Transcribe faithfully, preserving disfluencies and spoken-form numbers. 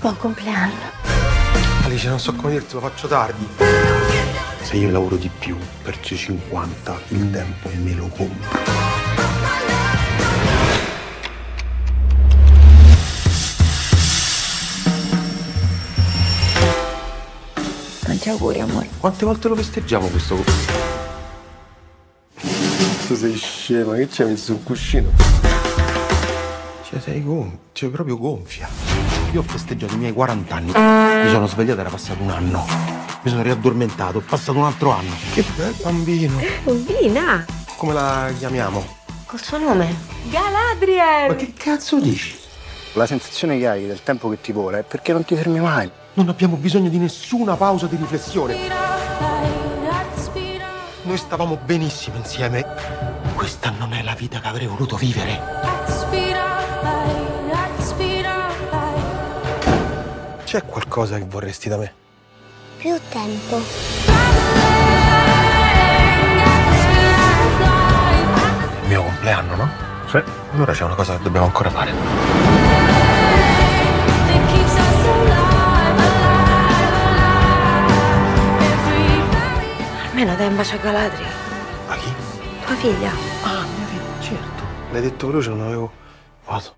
Buon compleanno. Alice, non so come dirti, lo faccio tardi. Se io lavoro di più per C cinquanta, il tempo me lo compro. Tanti auguri, amore. Quante volte lo festeggiamo questo? Tu sei scema, che ci hai messo sul cuscino? Cioè, sei gonfia, cioè proprio gonfia. Io ho festeggiato i miei quaranta anni. Mi sono svegliato, era passato un anno. Mi sono riaddormentato, è passato un altro anno. Che bel bambino. Bambina. Come la chiamiamo? Col suo nome? Galadriel. Ma che cazzo dici? La sensazione che hai del tempo che ti vola è perché non ti fermi mai. Non abbiamo bisogno di nessuna pausa di riflessione. Noi stavamo benissimo insieme. Questa non è la vita che avrei voluto vivere. C'è qualcosa che vorresti da me? Più tempo. È il mio compleanno, no? Sì. Allora c'è una cosa che dobbiamo ancora fare. Almeno dai un bacio a Galadriel. A chi? Tua figlia. Ah, mia figlia, certo. L'hai detto veloce, non avevo... Vado.